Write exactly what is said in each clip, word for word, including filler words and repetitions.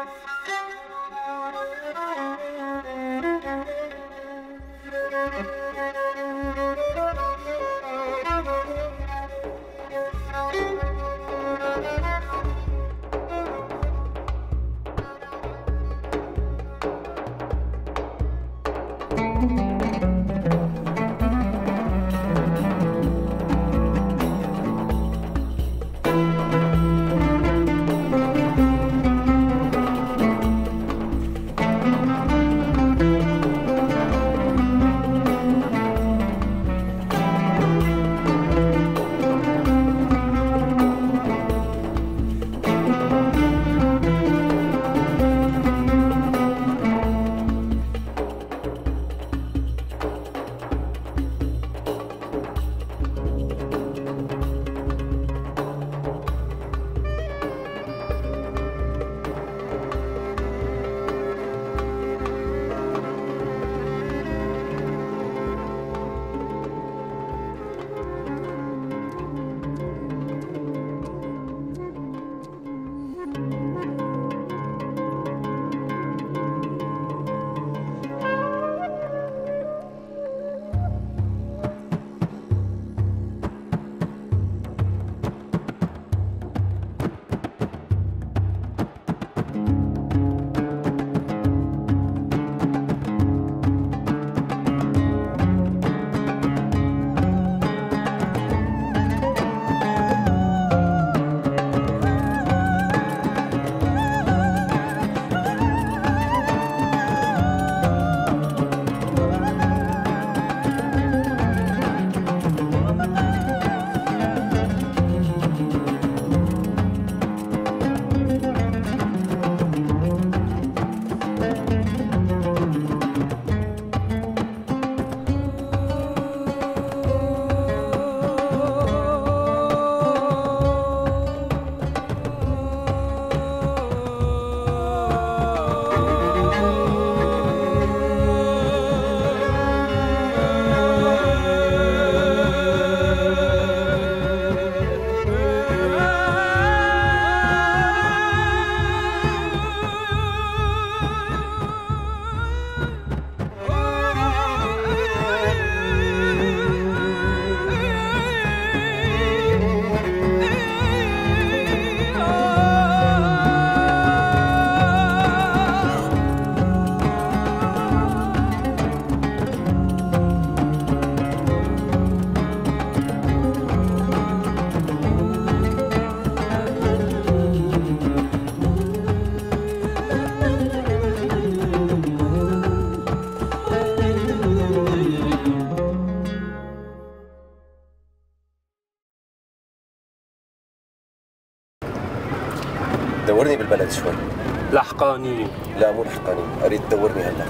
دورني بالبلد شوي. لحقانين. لا مو لحقانين، اريد تدورني هلا.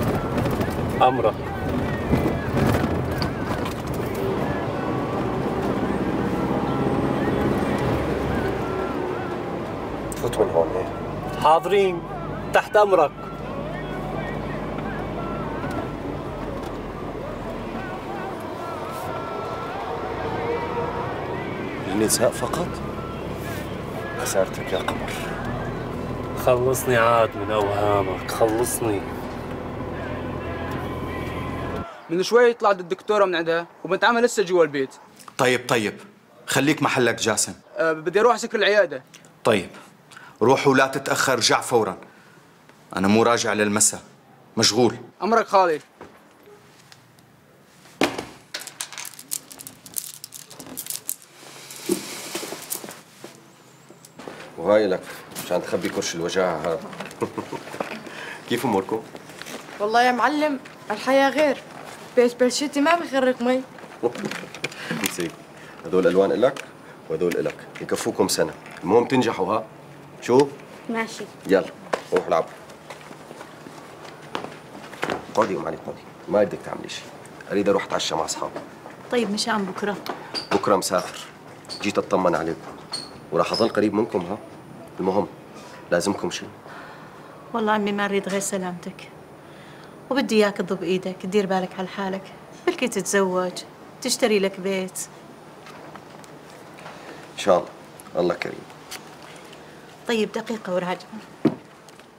امرك. فوت من هون ايه. حاضرين، تحت امرك. النساء فقط؟ خسارتك يا قمر. خلصني عاد من اوهامك، خلصني. من شوي طلعت الدكتورة من عندها وبنت عمها لسه جوا البيت. طيب طيب خليك محلك جاسم. أه بدي اروح اسكر العيادة. طيب روح ولا تتأخر، ارجع فورا. أنا مو راجع للمساء، مشغول. أمرك خالي. وهاي لك مشان تخبي كرش الوجاعة هذا. كيف اموركم؟ والله يا معلم الحياة غير، بيت بلشتي ما بخرق مي. نسيت، هدول الوان الك وهدول الك، يكفوكم سنة، المهم تنجحوا ها؟ شو؟ ماشي. يلا روحوا العبوا. اقعدي ام علي اقعدي، ما بدك تعملي شيء، اريد اروح اتعشى مع اصحابي. طيب مشان بكره؟ بكره مسافر، جيت اطمن عليكم وراح اضل قريب منكم ها؟ المهم لازمكم شيء. والله عمي ما اريد غير سلامتك، وبدي اياك تضب ايدك، تدير بالك على حالك، بلكي تتزوج، تشتري لك بيت. ان شاء الله، الله كريم. طيب دقيقة وراجعة.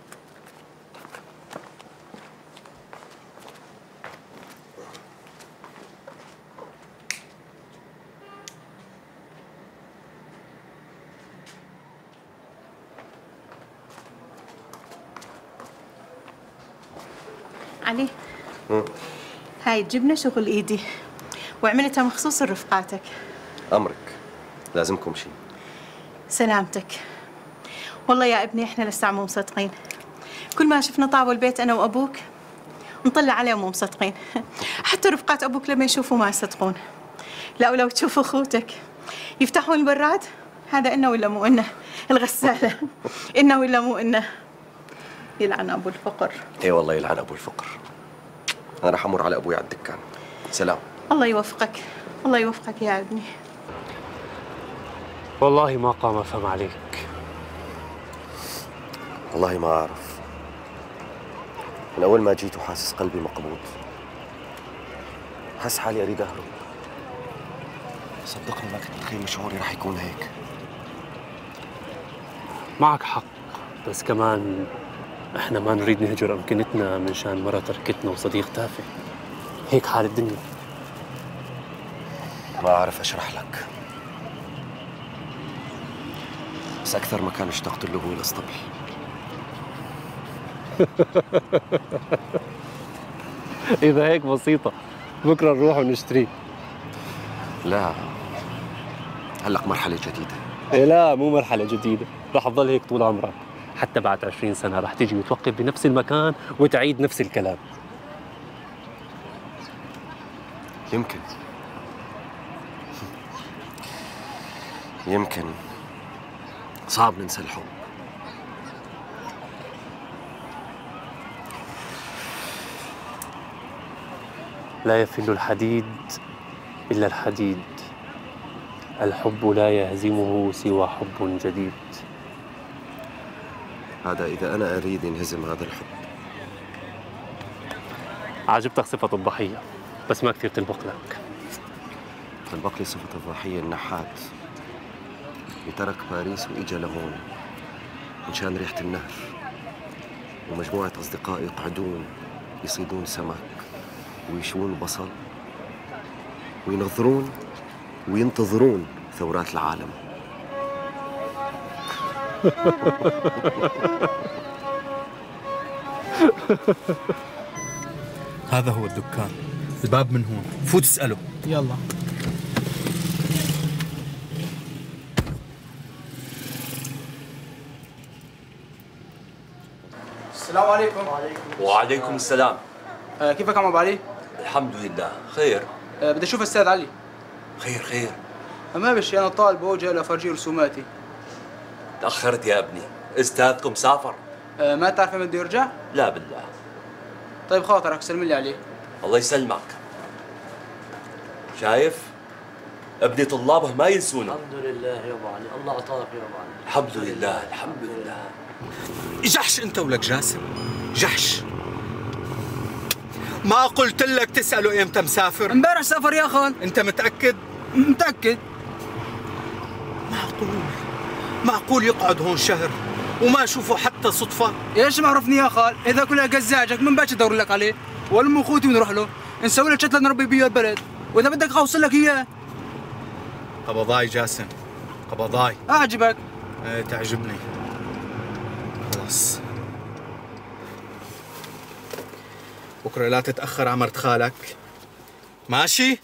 علي مم. هاي الجبنة شغل إيدي وعملتها مخصوص لرفقاتك. أمرك، لازمكم شيء. سلامتك. والله يا ابني إحنا لسه مو مصدقين، كل ما شفنا طابوا البيت أنا وأبوك نطلع عليهم مو مصدقين. حتى رفقات أبوك لما يشوفوا ما يصدقون. لا ولو تشوفوا أخوتك يفتحون البراد، هذا إنه ولا مو إنه، الغسالة إنه ولا مو إنه. يلعن أبو الفقر. إيه والله يلعن أبو الفقر. أنا راح أمر على أبوي على الدكان. سلام. الله يوفقك، الله يوفقك يا ابني. والله ما قام أفهم عليك. والله ما أعرف، من أول ما جيت وحاسس قلبي مقبوض، حاسس حالي أريد أهرب. صدقني ما كنت متخيل شعوري راح يكون هيك. معك حق، بس كمان احنا ما نريد نهجر أمكنتنا منشان مرة تركتنا وصديق تافه. هيك حال الدنيا. ما أعرف أشرح لك، بس أكثر مكان اشتقت له هو الأسطبل. إذا هيك بسيطة، بكرة نروح ونشتري. لا، هلق مرحلة جديدة. إيه لا، مو مرحلة جديدة، رح تضل هيك طول عمرك. حتى بعد عشرين سنة رح تيجي وتوقف بنفس المكان وتعيد نفس الكلام. يمكن يمكن صعب ننسى الحب. لا يفل الحديد إلا الحديد، الحب لا يهزمه سوى حب جديد. هذا إذا أنا أريد ينهزم هذا الحب. عجبتك صفة الضحية، بس ما كثير تلبق لك. تلبق لي صفة الضحية النحات اللي ترك باريس وإجا لهون مشان ريحة النهر ومجموعة أصدقاء يقعدون يصيدون سمك ويشوون بصل وينظرون وينتظرون ثورات العالم. هذا هو الدكان، الباب من هون، فوت اسأله. يلا. السلام عليكم. وعليكم السلام. آه كيفك عم ابو علي؟ الحمد لله خير. آه بدي اشوف الاستاذ علي. خير خير. ما بشي انا طالب وجاي لافرجيه رسوماتي. تأخرت يا ابني، استاذكم سافر. آه ما تعرف متى بده يرجع؟ لا بالله. طيب خاطرك سلم لي عليه. الله يسلمك. شايف؟ ابني طلابه ما ينسونه. الحمد لله يا ابو علي، الله اعطاك يا ابو علي. الحمد لله الحمد لله. جحش انت ولك جاسم، جحش. ما قلت لك تسأله امتى مسافر؟ امبارح سافر يا خال. انت متأكد؟ متأكد. معقول معقول يقعد هون شهر وما اشوفه حتى صدفة؟ ايش معرفني يا خال، اذا كلها قزاجك من باش ادور لك عليه، ولا ام اخوتي ونروح له، نسوي لك شتله نربي بيه البلد، واذا بدك اوصل لك اياه. قبضاي جاسم، قبضاي. اعجبك؟ ايه تعجبني. خلاص بكره لا تتأخر على مرت خالك، ماشي؟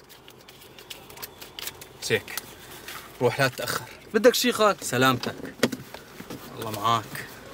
هيك روح لا تتأخر. بدك شي خال؟ سلامتك، الله معاك.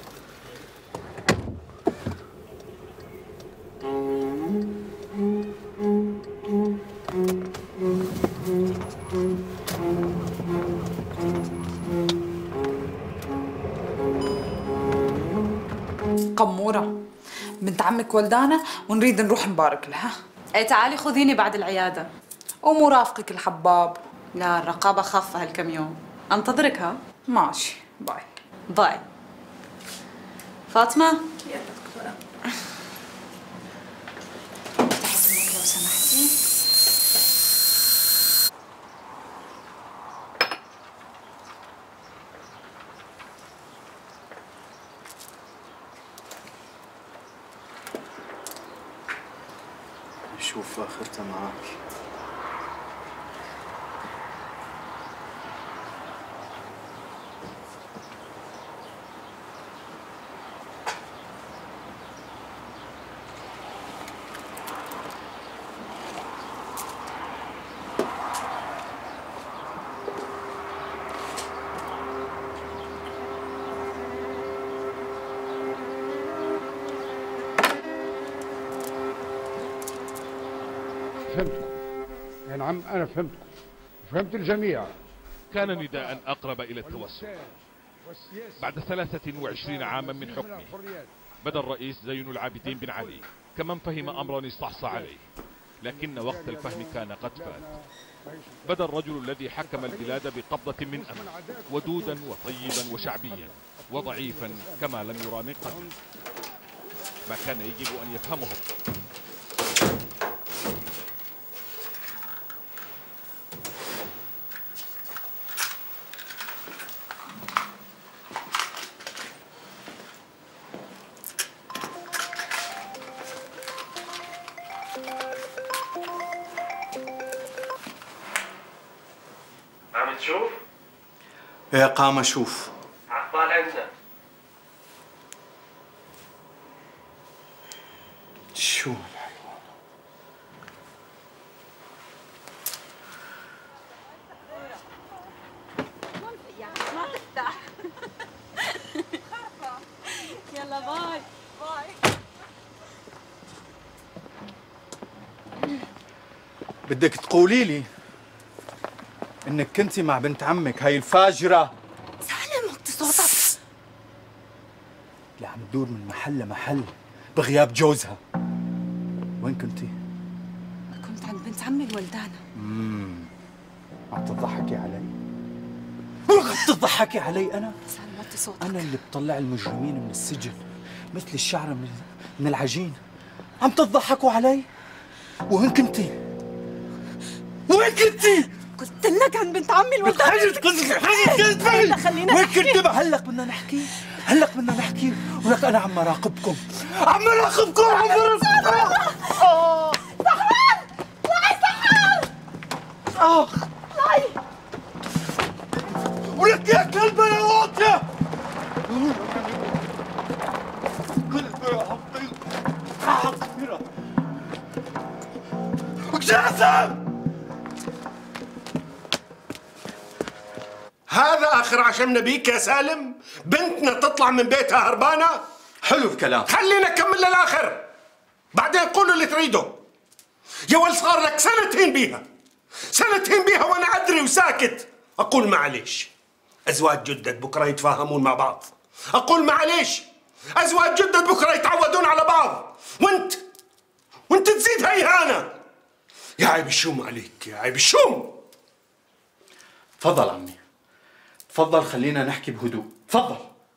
قمورة بنت عمك ولدانة ونريد نروح نبارك لها. اي تعالي خذيني بعد العيادة. ومرافقك الحباب. لا الرقابة خافة هالكم يوم، انتظرك ها؟ ماشي باي. باي. فاطمة؟ يلا دكتورة. افتحي فمك لو سمحتي. شوف اخرتها معك. فهمتكم يا نعم، أنا فهمتكم، فهمت الجميع. كان نداء أقرب إلى التوسع. بعد ثلاثة وعشرين عاما من حكمه بدا الرئيس زين العابدين بن علي كمن فهم أمرا استحصى عليه، لكن وقت الفهم كان قد فات. بدا الرجل الذي حكم البلاد بقبضة من أمن، ودودا وطيبا وشعبيا وضعيفا كما لم يرى من قبل. ما كان يجب أن يفهمه عم تشوف؟ ايه قام اشوف. عقبال عندنا. شو ما تفتح. يلا باي باي. بدك تقولي لي انك كنتي مع بنت عمك هاي الفاجرة سالم وطي صوتك. اللي عم تدور من محل لمحل بغياب جوزها؟ وين كنتي؟ كنت عند بنت عمي الولدانة. امم عم تضحكي علي؟ عم تضحكي علي انا؟ سالم وطي صوتك. انا اللي بطلع المجرمين من السجن مثل الشعرة من من العجين. عم تضحكوا علي؟ وين كنتي؟ وين كنتي؟ قلت لك عن بنت عمي الولدانة. حاجة قلت لك هلا خلينا وين نحكي. كنتي؟ هلق بدنا نحكي، هلق بدنا نحكي، ولك انا عم راقبكم، عم راقبكم، عم راقبكم. اه سحر طلعي سحر. اخ طلعي. ولك يا كلبة يا واطية. كلبة يا حقير حقيرة. جاسم، هذا آخر عشمنا بيك يا سالم؟ بنتنا تطلع من بيتها هربانة؟ حلو الكلام. خلينا نكمل للآخر، بعدين قولوا اللي تريده. يا ولد صار لك سنتين بيها، سنتين بيها وأنا أدري وساكت. أقول معليش، أزواج جدد بكرة يتفاهمون مع بعض. أقول معليش، أزواج جدد بكرة يتعودون على بعض. وأنت وأنت تزيدها إهانة. يا عيب الشوم عليك، يا عيب الشوم. تفضل عمي، تفضل، خلينا نحكي بهدوء، تفضل.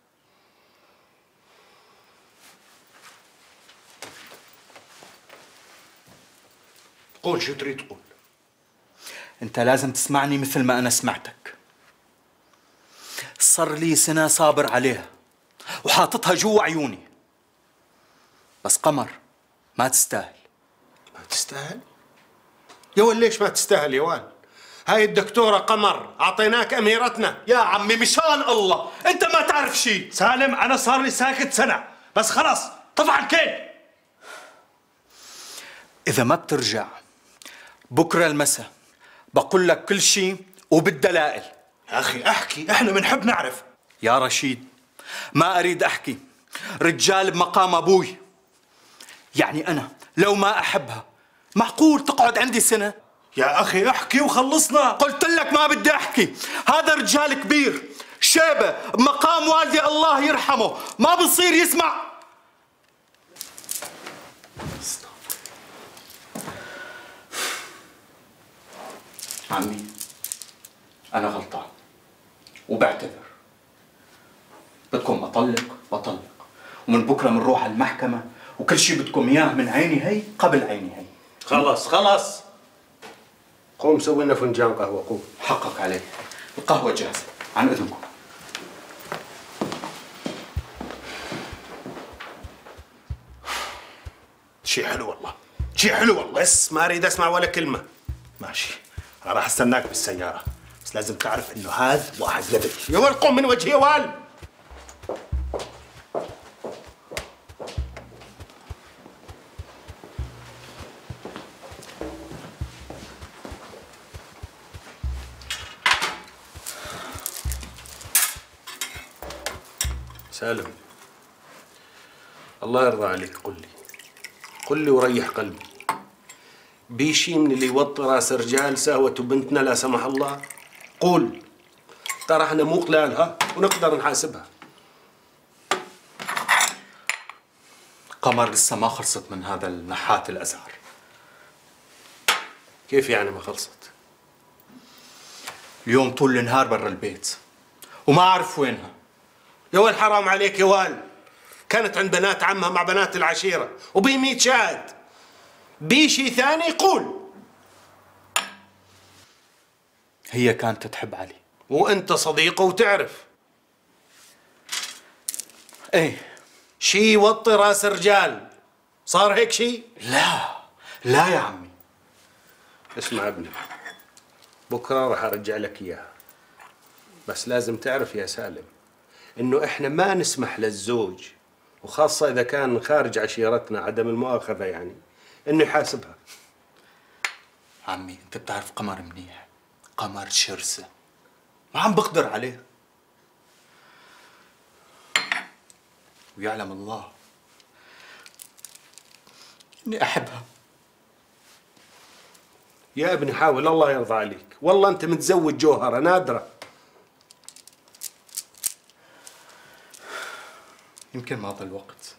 قول شو تريد تقول. انت لازم تسمعني مثل ما انا سمعتك. صار لي سنة صابر عليها وحاططها جوا عيوني، بس قمر ما تستاهل. ما تستاهل؟ يا ولد ليش ما تستاهل يا ولد؟ هاي الدكتورة قمر أعطيناك أميرتنا. يا عمي مشان الله أنت ما تعرف شيء. سالم أنا صار لي ساكت سنة، بس خلاص طفى الكيل. إذا ما بترجع بكرة المساء بقول لك كل شيء وبالدلائل. يا أخي أحكي، إحنا بنحب نعرف. يا رشيد ما أريد أحكي، رجال بمقام أبوي. يعني أنا لو ما أحبها معقول تقعد عندي سنة؟ يا أخي احكي وخلصنا. قلت لك ما بدي أحكي، هذا رجال كبير شيبة بمقام والدي الله يرحمه، ما بصير يسمع. عمي أنا غلطان وبعتذر. بدكم أطلق بطلق، ومن بكرة بنروح على المحكمة وكل شيء بدكم إياه من عيني هي قبل عيني هي. خلص خلص، قوم سوي لنا فنجان قهوة. قوم. حقك علي، القهوة جاهزة عن إذنكم. شيء حلو والله، شيء حلو والله، بس ما أريد أسمع ولا كلمة. ماشي، أنا راح استناك بالسيارة، بس لازم تعرف إنه هذا واحد لبل. يا ولد قوم من وجهي يا ولد. سالم، الله يرضى عليك قل لي، قل لي وريح قلبي، بيشي من اللي يوطي راس رجال سهوته بنتنا لا سمح الله؟ قول، ترى احنا مو قلالها ونقدر نحاسبها. قمر لسه ما خلصت من هذا النحات الأزهر. كيف يعني ما خلصت؟ اليوم طول النهار برا البيت وما أعرف وينها. يا ولد حرام عليك يا وال، كانت عند بنات عمها مع بنات العشيرة وبيميت شاهد. بيشي ثاني يقول. هي كانت تحب علي وانت صديقه وتعرف. ايه شي يوطي راس رجال، صار هيك شي؟ لا لا يا عمي. اسمع ابني، بكره راح ارجع لك اياها، بس لازم تعرف يا سالم انه احنا ما نسمح للزوج، وخاصه اذا كان خارج عشيرتنا عدم المؤاخذه يعني، انه يحاسبها. عمي انت بتعرف قمر منيح، قمر شرسه ما عم بقدر عليها، ويعلم الله اني احبها. يا ابني حاول الله يرضى عليك، والله انت متزوج جوهره نادره. يمكن ما ضل وقت.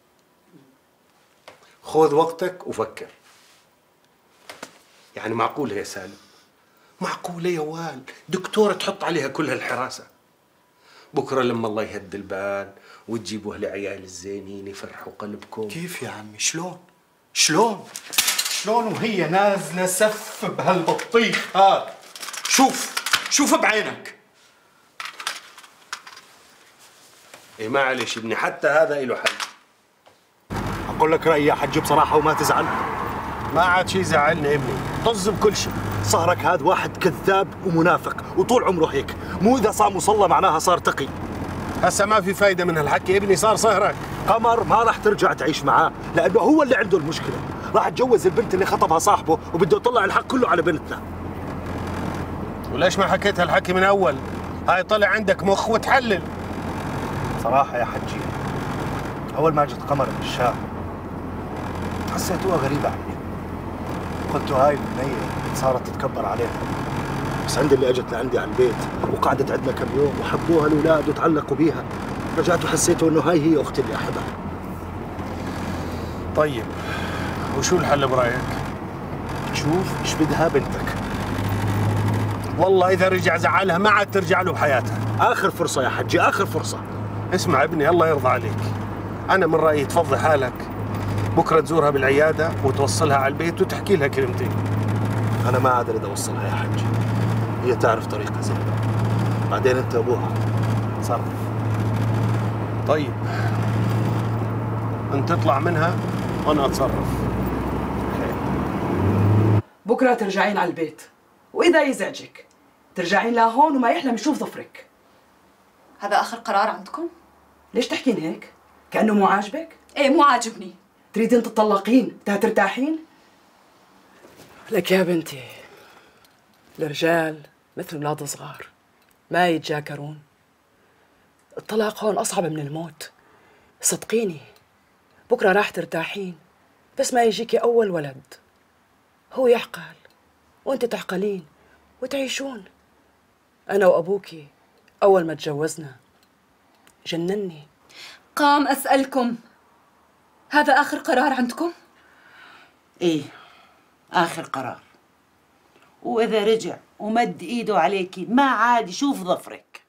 خذ وقتك وفكر. يعني معقولة يا سالم؟ معقولة يا وال دكتورة تحط عليها كل هالحراسة؟ بكرة لما الله يهد البال وتجيبوا هالعيال الزينين يفرحوا قلبكم. كيف يا عمي؟ شلون؟ شلون؟ شلون وهي نازلة سف بهالبطيخ هاد؟ شوف شوف بعينك. ايه معلش ابني، حتى هذا له حل. اقول لك رايي يا حجي بصراحه وما تزعل. ما عاد شي يزعلني ابني، طز بكل شيء. صهرك هذا واحد كذاب ومنافق وطول عمره هيك، مو اذا صام وصلى معناها صار تقي. هسه ما في فايده من هالحكي ابني، صار صهرك. قمر ما راح ترجع تعيش معاه لانه هو اللي عنده المشكله، راح تجوز البنت اللي خطبها صاحبه وبده يطلع الحق كله على بنتنا. وليش ما حكيت هالحكي من اول؟ هاي طلع عندك مخ وتحلل. صراحه يا حجي اول ما جت قمر من الشام حسيتوها غريبه عني، قلت هاي البنيه صارت تتكبر عليها، بس عندي اللي اجت لعندي على البيت وقعدت عندنا كم يوم وحبوها الاولاد وتعلقوا بيها، رجعت وحسيت انه هاي هي اختي اللي احبها. طيب وشو الحل برايك؟ شوف ايش بدها بنتك. والله اذا رجع زعلها ما عاد ترجع له بحياتها. اخر فرصه يا حجي، اخر فرصه. اسمع ابني الله يرضى عليك، انا من رايي تفضي حالك، بكره تزورها بالعياده وتوصلها على البيت وتحكي لها كلمتين. انا ما عاد اريد اوصلها يا حجي، هي تعرف طريقها زين، بعدين انت ابوها تصرف. طيب انت تطلع منها وانا اتصرف. بكره ترجعين على البيت، واذا يزعجك ترجعين لهون وما يحلم يشوف ظفرك. هذا اخر قرار عندكم؟ ليش تحكين هيك؟ كانه مو عاجبك؟ ايه مو عاجبني. تريدين تطلقين تا ترتاحين؟ لك يا بنتي الرجال مثل اولاد صغار ما يتجاكرون. الطلاق هون اصعب من الموت، صدقيني. بكره راح ترتاحين بس ما يجيكي اول ولد، هو يعقل وانت تعقلين وتعيشون. انا وابوكي اول ما تجوزنا جنني. قام اسالكم، هذا اخر قرار عندكم؟ ايه اخر قرار، واذا رجع ومد ايده عليكي ما عاد يشوف ظفرك.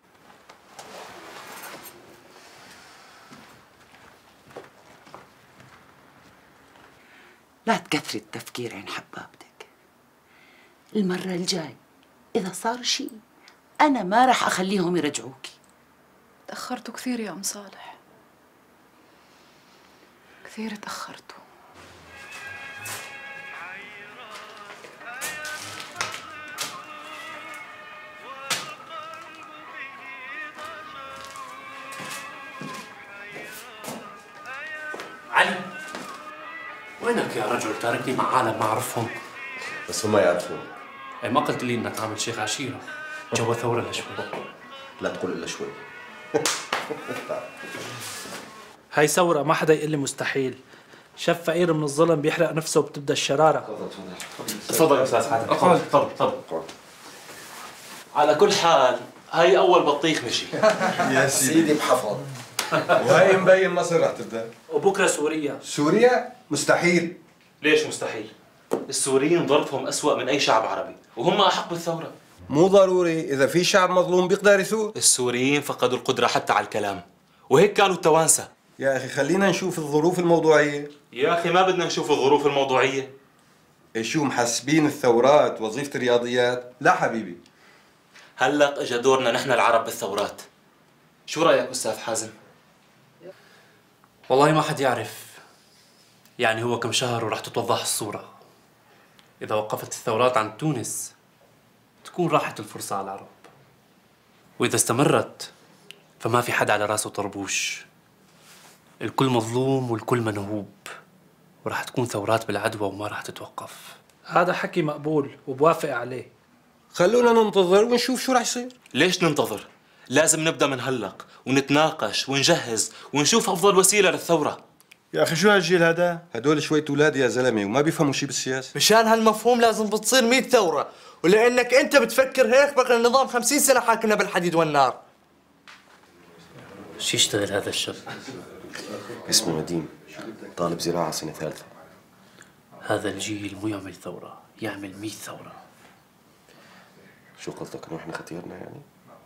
لا تكثري التفكير عن حبابتك. المرة الجاي إذا صار شيء أنا ما راح أخليهم يرجعوكي. تأخرتوا كثير يا أم صالح، كثير تأخرتوا. علي وينك يا رجل؟ تاركني مع عالم ما أعرفهم. بس هم يعرفون. إيه ما قلت لي إنك عامل شيخ عشيرة، جو ثورة لشوي. لا تقول إلا شوي. هاي ثورة، ما حدا يقول لي مستحيل. شاف فقير من الظلم بيحرق نفسه وبتبدا الشراره. تفضل تفضل تفضل يا استاذ حاتم. تفضل تفضل تفضل. على كل حال هاي اول بطيخ مشي. يا سيدي بحفظ. وهي مبين مصر رح تبدا. وبكره سوريا. سوريا؟ مستحيل. ليش مستحيل؟ السوريين ظرفهم أسوأ من أي شعب عربي، وهم أحق بالثورة. مو ضروري، إذا في شعب مظلوم بيقدر يثور. السوريين فقدوا القدرة حتى على الكلام، وهيك كانوا التوانسة. يا أخي خلينا نشوف الظروف الموضوعية. يا أخي ما بدنا نشوف الظروف الموضوعية. إيه شو محسبين الثورات وظيفة الرياضيات؟ لا حبيبي. هلق اجى دورنا نحن العرب بالثورات. شو رأيك أستاذ حازم؟ والله ما حد يعرف. يعني هو كم شهر ورح تتوضح الصورة. إذا وقفت الثورات عن تونس تكون راحت الفرصة على العرب، وإذا استمرت فما في حد على راسه طربوش. الكل مظلوم والكل منهوب، ورح تكون ثورات بالعدوى وما رح تتوقف. هذا حكي مقبول وبوافق عليه. خلونا ننتظر ونشوف شو رح يصير. ليش ننتظر؟ لازم نبدأ من هلق ونتناقش ونجهز ونشوف أفضل وسيلة للثورة. يا أخي شو هالجيل هذا؟ هدول شوية أولاد يا زلمة وما بيفهموا شيء بالسياسة. مشان هالمفهوم لازم بتصير مية ثورة، ولأنك أنت بتفكر هيك بقى النظام خمسين سنة حاكمنا بالحديد والنار. شو يشتغل هذا الشاب؟ اسمه نديم، طالب زراعة سنة ثالثة. هذا الجيل مو يعمل ثورة، يعمل مية ثورة. شو قصدك انه احنا ختيرنا يعني؟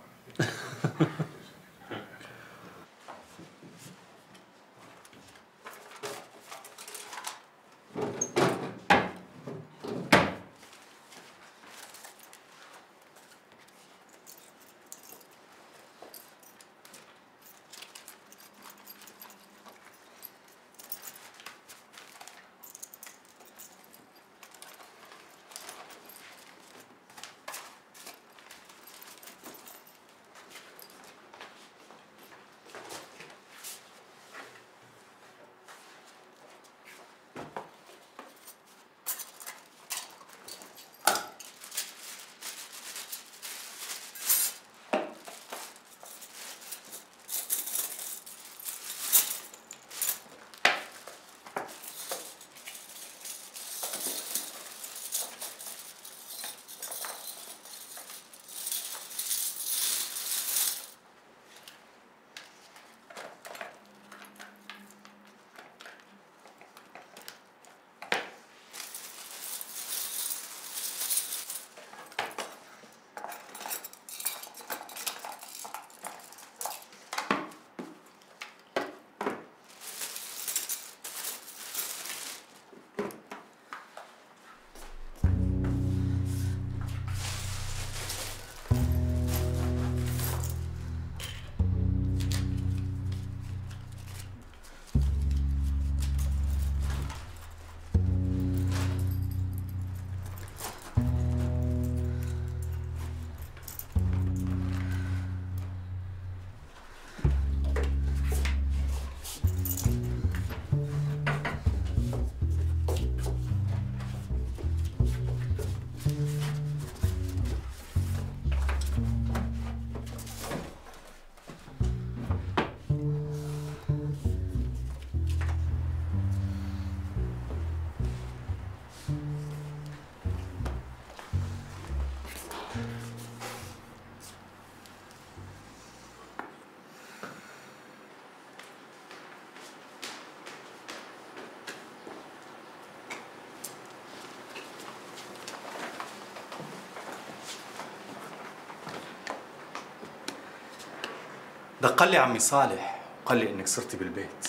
دق لي عمي صالح وقال لي انك صرتي بالبيت.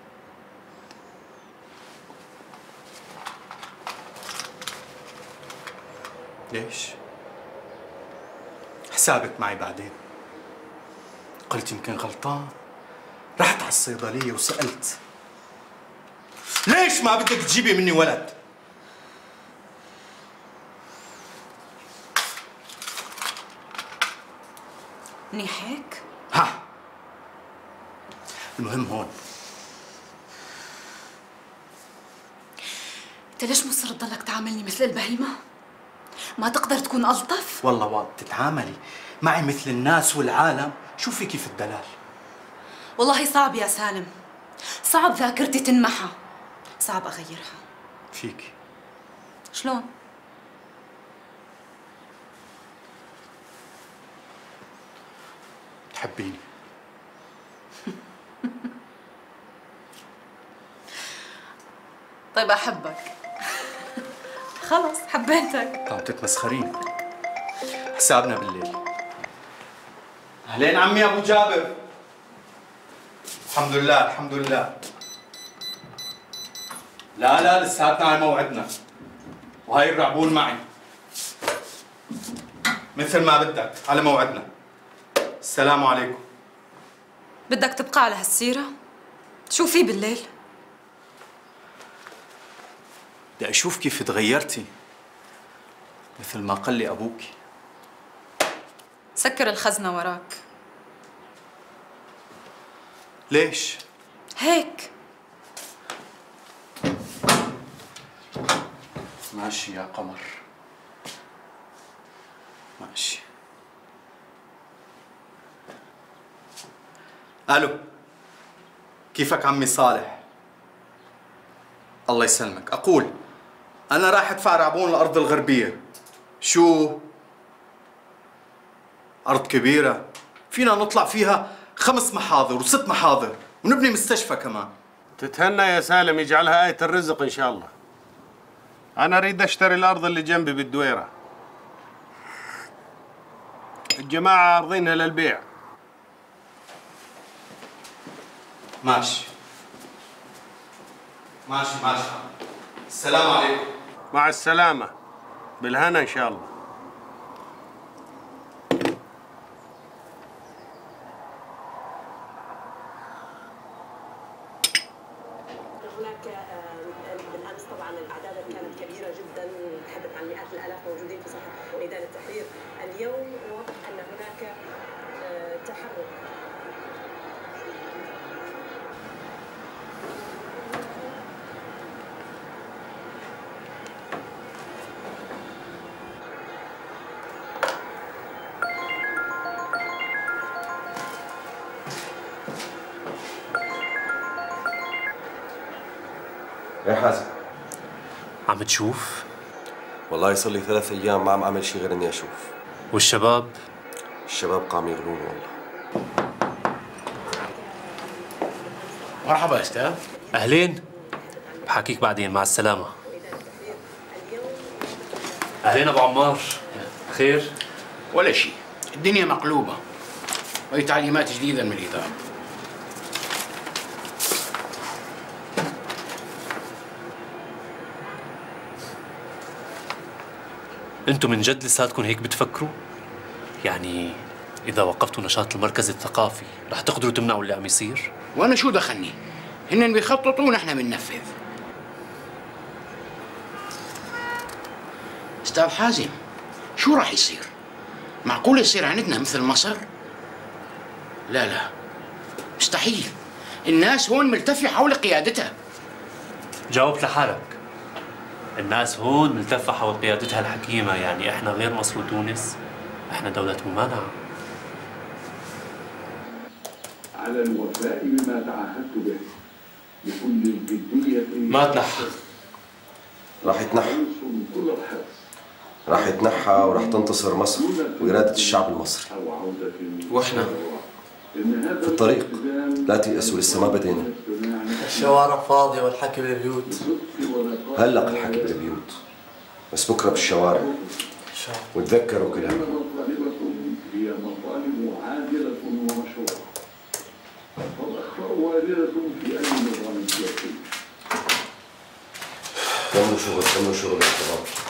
ليش؟ حسابك معي بعدين. قلت يمكن غلطان. رحت على الصيدلية وسألت ليش ما بدك تجيبي مني ولد؟ منيح هيك؟ ها المهم هون انت ليش مصر تضلك تعاملني مثل البهيمة؟ ما تقدر تكون ألطف؟ والله وقت تتعاملي معي مثل الناس والعالم شوفي كيف الدلال. والله صعب يا سالم، صعب ذاكرتي تنمحى، صعب اغيرها. فيك. شلون؟ تحبيني. طيب احبك. خلص حبيتك. عم تتمسخرين. حسابنا بالليل. اهلين عمي ابو جابر. الحمد لله الحمد لله. لا لا لساتنا على موعدنا. وهاي الرعبون معي. مثل ما بدك على موعدنا. السلام عليكم. بدك تبقى على هالسيرة؟ شو في بالليل؟ بدي اشوف كيف تغيرتي مثل ما قال لي ابوك. سكر الخزنة وراك. ليش؟ هيك. ماشي يا قمر. ماشي. الو. كيفك عمي صالح؟ الله يسلمك. اقول انا راح ادفع رعبون الارض الغربيه. شو؟ ارض كبيره فينا نطلع فيها خمس محاضر وست محاضر ونبني مستشفى كمان. تتهنى يا سالم، يجعلها آية الرزق إن شاء الله. أنا أريد أشتري الأرض اللي جنبي بالدويرة. الجماعة عارضينها للبيع. ماشي ماشي ماشي. السلام عليكم. مع السلامة. بالهنا إن شاء الله. هناك بالامس طبعا الاعداد كانت كبيره جدا، نتحدث عن مئات الالاف موجودين في صحن ميدان التحرير. اليوم واضح ان هناك تحرك. يا حازم، عم تشوف؟ والله صار لي ثلاث ايام ما عم اعمل شيء غير اني اشوف. والشباب؟ الشباب قام يغلون والله. مرحبا يا استاذ. اهلين. بحكيك بعدين، مع السلامة. اهلين ابو عمار. خير؟ ولا شيء، الدنيا مقلوبة وهي تعليمات جديدة من الإدارة. انتم من جد لساتكم هيك بتفكروا؟ يعني إذا وقفتوا نشاط المركز الثقافي رح تقدروا تمنعوا اللي عم يصير؟ وأنا شو دخلني؟ هن بيخططوا ونحن بننفذ. أستاذ حازم، شو راح يصير؟ معقول يصير عندنا مثل مصر؟ لا لا، مستحيل. الناس هون ملتفة حول قيادتها. جاوبت لحالك. الناس هون ملتفة حول قيادتها الحكيمة، يعني احنا غير مصر وتونس، احنا دولة ممانعة. على الوفاء بما تعهدت به بكل الجدية. ما تنحى. راح يتنحى. كل الحرص. راح يتنحى وراح تنتصر مصر وإرادة الشعب المصري. واحنا في الطريق، لا تيأسوا، لسه ما بدينا. الشوارع فاضية والحكي بالبيوت. هلق الحكي بالبيوت، بس بكره بالشوارع. وتذكروا كلها. هي مطالب عادلة ومشروعة. والأخطاء واردة في أي نظام سياسي. كملوا شغل، كملوا شغل يا شباب.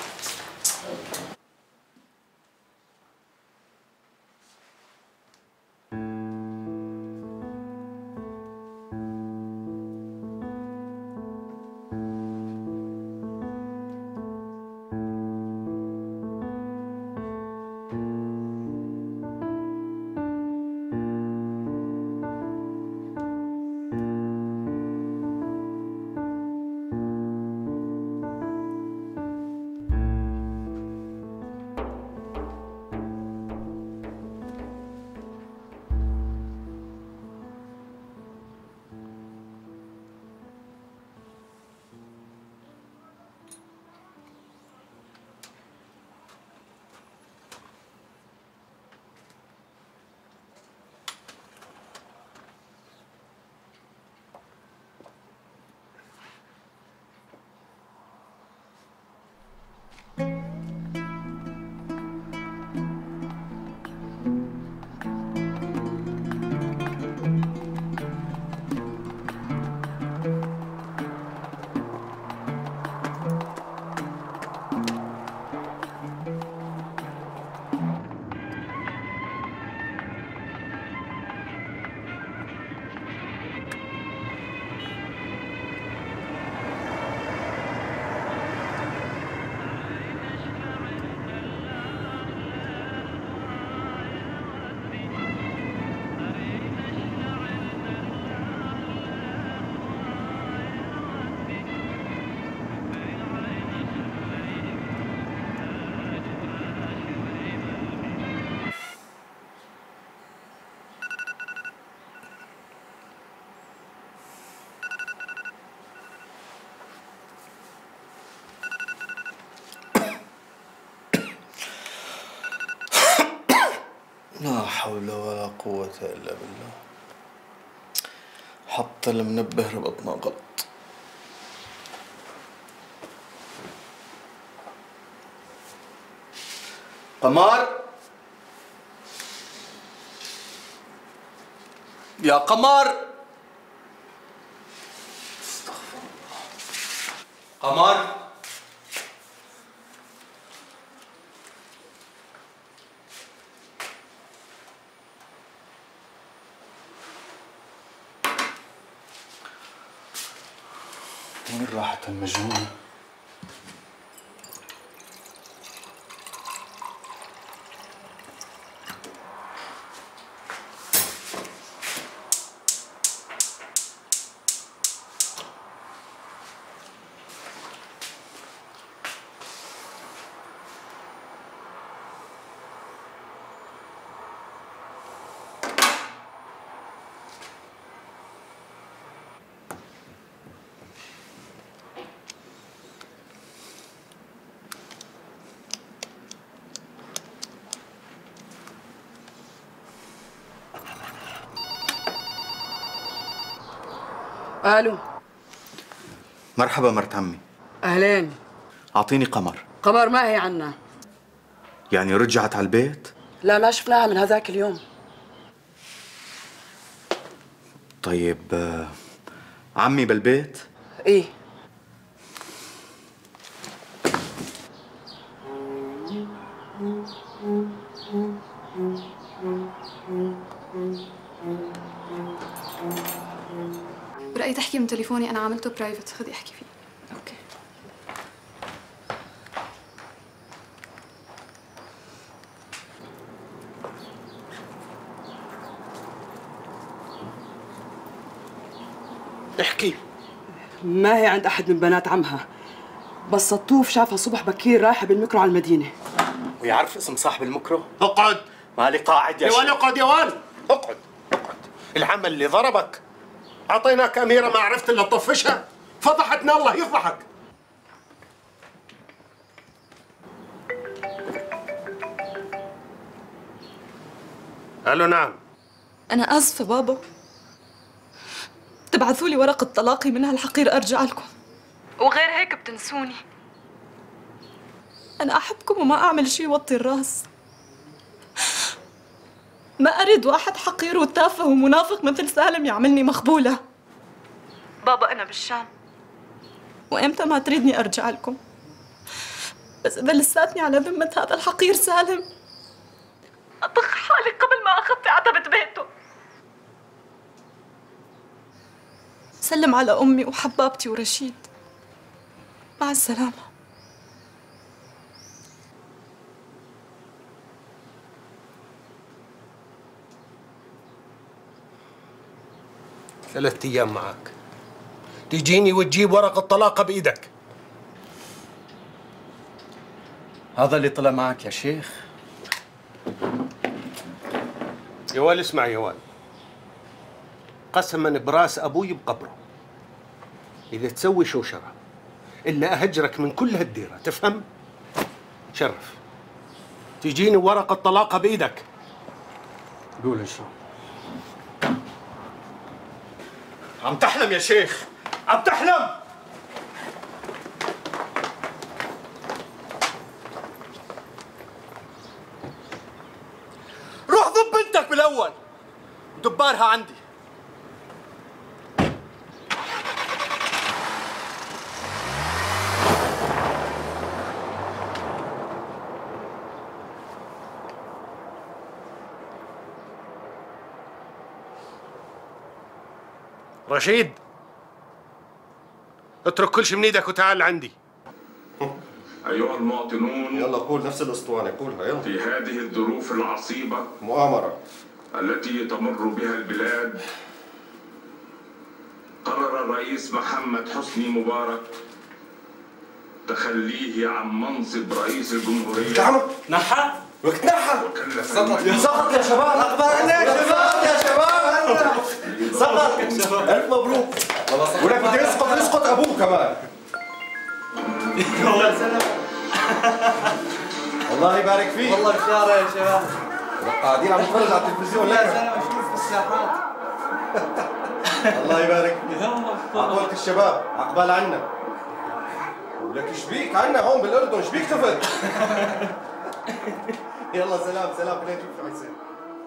لا حول ولا قوة إلا بالله. حط المنبه ربطنا غلط. قمر، يا قمر، استغفر الله. قمر، وين راحت المجنونة؟ الو. مرحبا مرت عمي. اهلين. اعطيني قمر. قمر ما هي عنا. يعني رجعت على البيت؟ لا ما شفناها من هذاك اليوم. طيب آه، عمي بالبيت؟ ايه. برأيي تحكي من تليفوني، أنا عملته برايفت، خذي احكي فيه. اوكي. احكي. ما هي عند أحد من بنات عمها، بس الطوف شافها صبح بكير رايحة بالميكرو على المدينة. ويعرف اسم صاحب الميكرو؟ اقعد. مالي قاعد يا يا شيخ. ولد اقعد يا ولد. اقعد اقعد. العمل اللي ضربك اعطيناك اميره ما عرفت الا تطفشها، فضحتنا الله يفضحك. الو نعم. أنا آسفة بابا، تبعثوا لي ورقة طلاقي من هالحقير أرجع لكم، وغير هيك بتنسوني. أنا أحبكم وما أعمل شي يوطي الراس. ما أريد واحد حقير وتافه ومنافق مثل سالم يعملني مخبولة. بابا أنا بالشام، وإمتى ما تريدني أرجع لكم، بس إذا لساتني على ذمة هذا الحقير سالم أطخ حالي قبل ما أخطي عتبة بيته. سلم على أمي وحبابتي ورشيد. مع السلامة. ثلاثة أيام معك، تجيني وتجيب ورقة طلاقة بإيدك. هذا اللي طلع معك يا شيخ؟ يا ولد اسمع يا ولد، قسما براس أبوي بقبره إذا تسوي شوشرة إلا أهجرك من كل هالديرة، تفهم؟ شرف تجيني ورقة طلاقة بإيدك. قول إن شاء الله. عم تحلم يا شيخ، عم تحلم. روح ضب بنتك بالاول ودبارها عندي. رشيد اترك كل شيء من ايدك وتعال عندي. أيها المواطنون، يلا قول نفس الأسطوانة، قولها يلا. في هذه الظروف العصيبة مؤامرة التي تمر بها البلاد، قرر الرئيس محمد حسني مبارك تخليه عن منصب رئيس الجمهورية. تعمل نحى وقت نحى. سقط يا سقط يا شباب. أخبارنا يا شباب يا شباب. سقط يا شباب. ألف مبروك. ولك بده يسقط يسقط أبوه كمان. الله يبارك فيك. والله بخير يا شباب. قاعدين عم نتفرج على التلفزيون لك. يا زلمه شوف في الساحات. الله يبارك فيك. عقبالك الشباب، عقبال عنا. ولك شبيك عنا هون بالاردن، شبيك خفت؟ يلا سلام سلام، خلينا نشوف شو حيصير.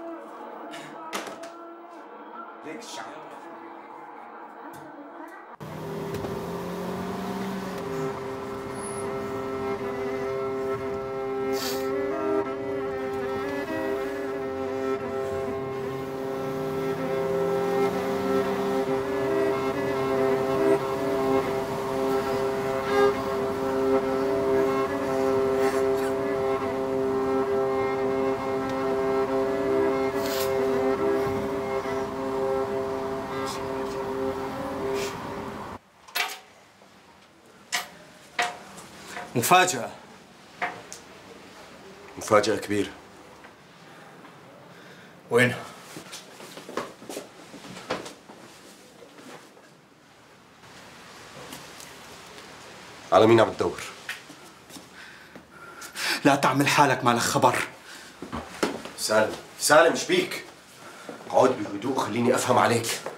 ليك الشعب. مفاجأة. مفاجأة كبيرة. وين؟ على مين عم تدور؟ لا تعمل حالك مالك خبر. سالم، سالم شبيك؟ عود بهدوء خليني افهم عليك.